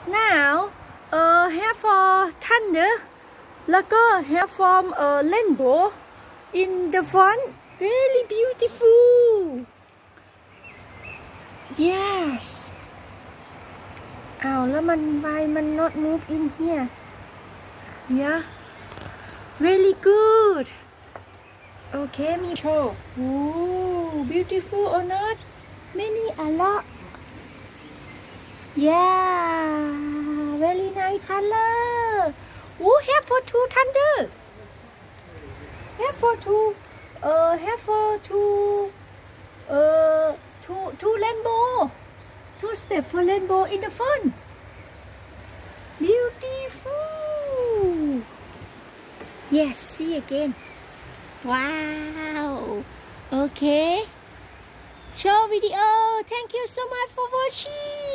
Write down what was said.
now have for thunder แล้วก็ have from rainbow in the front very beautiful yes แล้วมัน why มัน not move in here yeah very good okay มีโชว์ beautiful or not many a lot yeah very nice color have for two thunder have for two have for two rainbow two step for rainbow in the front beautiful yes see again wow okay show video thank you so much for watching